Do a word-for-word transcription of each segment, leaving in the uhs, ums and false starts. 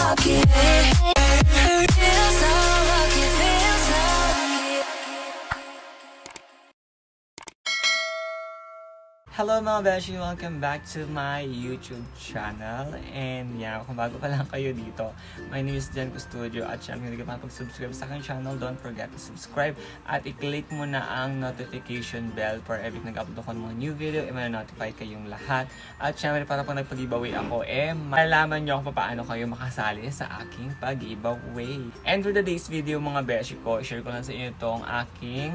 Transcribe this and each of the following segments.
lucky. Feel so lucky, feel so lucky. Hello mga beshi! Welcome back to my YouTube channel. And yeah, kung bago pa lang kayo dito, my name is Jen Custodio. At syempre, hindi ka pa pag-subscribe sa aking channel, don't forget to subscribe. At i-click mo na ang notification bell for every nag-upload ko ng mga new video, e ma-notify kayong lahat. At syempre, para pag nagpag-giveaway ako, eh, malalaman nyo kung paano kayo makasali sa aking pag-giveaway. And for today's video mga beshi ko, share ko lang sa inyo itong aking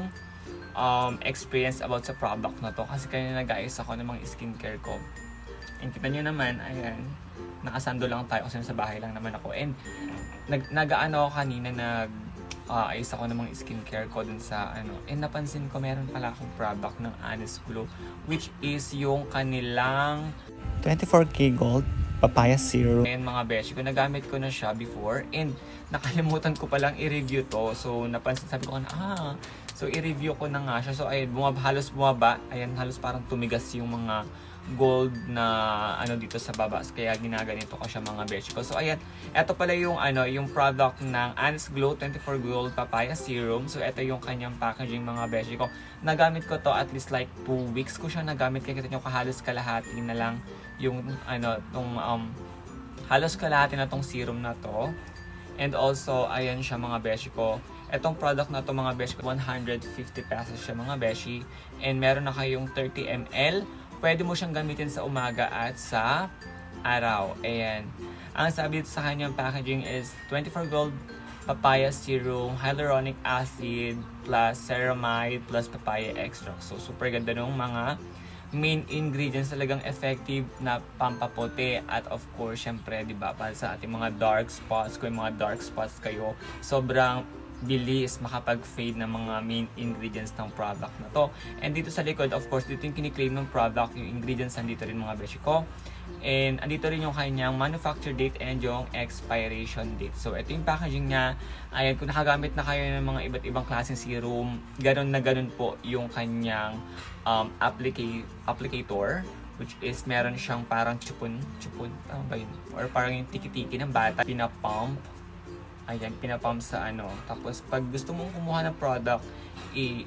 Um, experience about sa product na to kasi kanina nag-ayos ako ng mga skincare ko and kita nyo naman, ayan, nakasando lang tayo kasi sa bahay lang naman ako and nag nag-ano ako kanina nag uh, ayos ako ng mga skincare ko dun sa ano and napansin ko meron pala akong product ng Honest Glow which is yung kanilang twenty-four K Gold Papaya Serum. And mga beshi ko, nagamit ko na siya before and nakalimutan ko palang i-review to. So napansin, sabi ko na, ah, so i-review ko na nga siya. So ayun, bumaba, halos bumaba. Ayan, halos parang tumigas yung mga gold na ano dito sa baba. Kaya ginaganito ko siya mga beshi ko. So ayan, eto pala yung ano, yung product ng Honest Glow twenty-four Gold Papaya Serum. So eto yung kanyang packaging mga beshi ko. Nagamit ko to at least like two weeks ko siya nagamit. Kaya kita nyo kahalos kalahati na lang yung ano, tong um, halos kalahati na tong serum na to. And also, ayan siya mga beshi ko. Etong product na to mga beshi ko, one hundred fifty pesos siya mga beshi. And meron na kayong thirty milliliters. Pwede mo siyang gamitin sa umaga at sa araw. Ayan. Ang sabi dito sa kanyang packaging is twenty-four Gold Papaya Serum, Hyaluronic Acid, plus Ceramide, plus Papaya Extract. So, super ganda nung mga main ingredients, talagang effective na pampaputi at of course, syempre, di ba, para sa ating mga dark spots, kung mga dark spots kayo, sobrang bilis makapag-fade ng mga main ingredients ng product na to. And dito sa likod, of course, dito yung kiniklaim ng product, yung ingredients nandito rin mga beshi ko. And andito rin yung kanyang manufacture date and yung expiration date. So, ito yung packaging niya. Ayan, kung nakagamit na kayo ng mga iba't ibang klaseng serum, ganun na ganun po yung kanyang um, applica applicator. Which is, meron siyang parang chupon, chupon, ano ba yun? Or parang yung tiki-tiki ng bata, pinapump. Ayan, pinapump sa ano. Tapos, pag gusto mong kumuha ng product, i-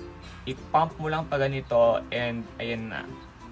i-pump mo lang pa ganito and ayan na.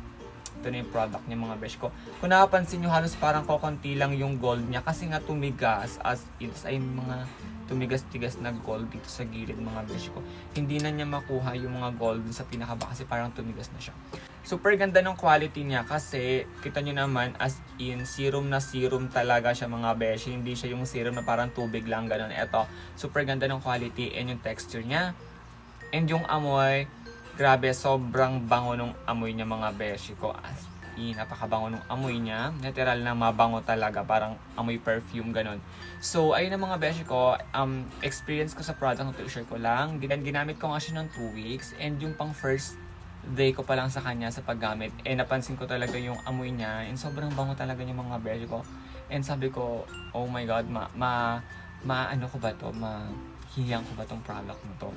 Ito na yung product niya mga besh ko. Kung nakapansin nyo, halos parang kokonti lang yung gold niya kasi nga tumigas as is ay mga tumigas-tigas na gold dito sa gilid mga besh ko. Hindi na niya makuha yung mga gold sa pinakaba kasi parang tumigas na siya. Super ganda ng quality niya kasi kita nyo naman as in serum na serum talaga siya mga besh. Hindi siya yung serum na parang tubig lang ganun. Ito, super ganda ng quality and yung texture niya. And yung amoy, grabe, sobrang bango nung amoy niya mga beshi ko. As in, napakabango nung amoy niya. Literal na mabango talaga. Parang amoy perfume, ganun. So, ayun na mga beshi ko. Um, experience ko sa product ng share ko lang. Ginamit ko nga siya ng two weeks. And yung pang first day ko pa lang sa kanya sa paggamit. Eh, napansin ko talaga yung amoy niya. And sobrang bango talaga yung mga beshi ko. And sabi ko, oh my God, ma, ma, ma ano ko ba to? Ma, hiyang ko ba tong product na to?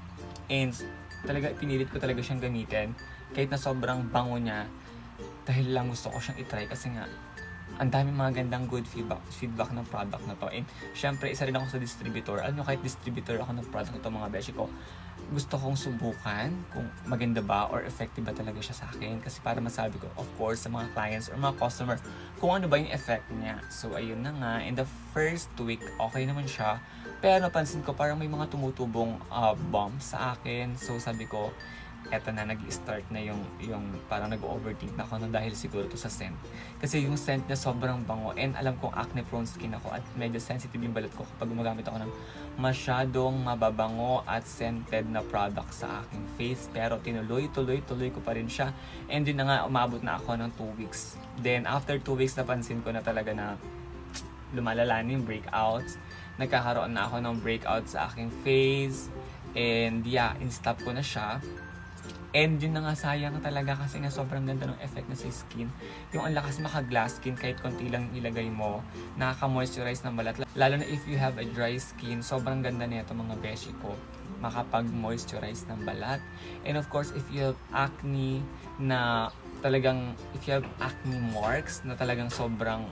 And talaga pinilit ko talaga siyang gamitin kahit na sobrang bango niya dahil lang gusto ko siyang itry kasi nga ang daming mga gandang good feedback feedback ng product na to. And syempre isa rin ako sa distributor. Ano, kahit distributor ako ng product na to mga beshi ko, gusto kong subukan kung maganda ba or effective ba talaga siya sa akin kasi para masabi ko of course sa mga clients or mga customer kung ano ba yung effect niya. So ayun na nga, in the first week okay naman siya, pero napansin ko parang may mga tumutubong uh, bumps sa akin. So sabi ko, eto na, nag-start na yung, yung parang nag-overthink na ako na dahil siguro to sa scent. Kasi yung scent niya sobrang bango and alam kong acne prone skin ako at medyo sensitive yung balat ko kapag gumagamit ako ng masyadong mababango at scented na product sa aking face. Pero tinuloy, tuloy, tuloy ko pa rin siya. And din na nga, umabot na ako ng two weeks. Then after two weeks, napansin ko na talaga na lumalala na yung breakouts. Nagkakaroon na ako ng breakout sa aking face. And yeah, in-stop ko na siya. And yun na nga, sayang talaga kasi nga sobrang ganda ng effect na sa skin. Yung ang lakas maka-glass skin kahit konti lang ilagay mo, nakaka-moisturize ng balat. Lalo na if you have a dry skin, sobrang ganda nito mga beshi ko. Makapag-moisturize ng balat. And of course, if you have acne na talagang, if you have acne marks na talagang sobrang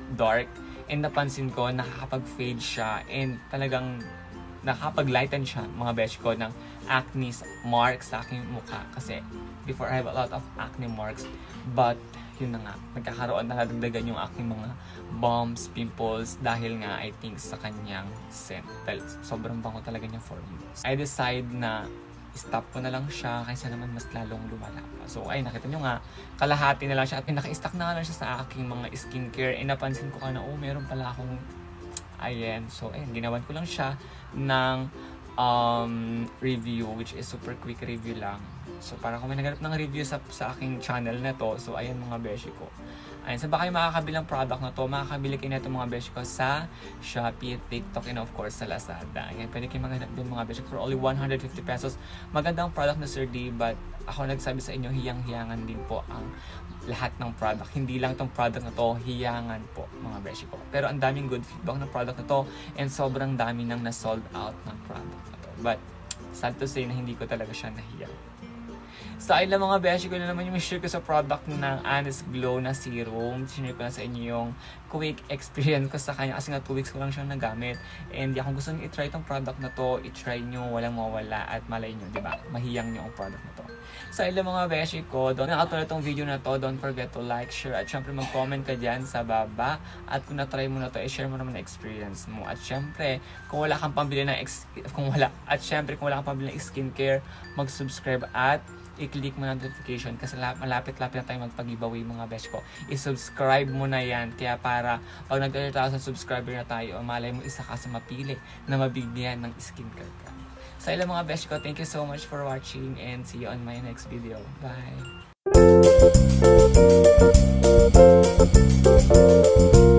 dark. And napansin ko, nakakapag-fade siya and talagang nakakapag-lighten siya, mga besh ko, ng acne marks sa aking mukha. Kasi before I have a lot of acne marks, but yun na nga, nagkakaroon na nadagdagan yung aking mga bumps, pimples, dahil nga I think sa kanyang scent. Dahil sobrang bango talaga niya for me. I decide na stop ko na lang siya kaysa naman mas lalong lumala pa. So ay, nakita nyo nga, kalahati na lang siya at naka-stack na nga lang siya sa aking mga skincare. E napansin ko ka na, oh, meron pala akong ayan. So ayun, ginawan ko lang siya ng um, review, which is super quick review lang. So para kung may naghanap ng review sa, sa aking channel na to, so ayan mga beshi ko. Ayun, saan ba kayo makakabili ng product na to? Makakabili kayo na ito mga beshi ko sa Shopee, TikTok, and of course sa Lazada. Ayan, pwede kayo maghanap din mga beshi for only one hundred fifty pesos. Magandang product na Sir D, but ako nagsabi sa inyo, hiyang-hiyangan din po ang lahat ng product. Hindi lang itong product na to, hiyangan po mga beshi ko. Pero ang daming good feedback ng product na to and sobrang dami nang na-sold out ng product na to. But sad to say na hindi ko talaga siya nahiyang. Sa ilang mga beshi ko na naman yung share ko sa product ng Honest Glow na serum. Sinare ko na sa inyo yung quick experience ko sa kanya kasi nga two weeks ko lang siyang nagamit. And kung gusto nyo i-try itong product na to, i-try nyo, walang mawala at malay nyo, diba? Mahiyang nyo ang product na to. Sa ilang mga beshi ko, doon nakatulad itong video na to, don't forget to like, share, at syempre mag-comment ka dyan sa baba. At kung na-try mo na to, i-share mo naman na experience mo. At syempre, kung wala kang pambili ng ex- kung wala, at syempre, kung wala kang pambili ng skincare, mag-subscribe at i-click mo na notification kasi malapit-lapit na tayo mag-pag-giveaway mga besh ko. I-subscribe mo na yan. Kaya para pag nag-thirty thousand subscriber na tayo, malay mo isa ka sa mapili na mabigyan ng skincare ka. Sa ilang mga besh ko, thank you so much for watching and see you on my next video. Bye!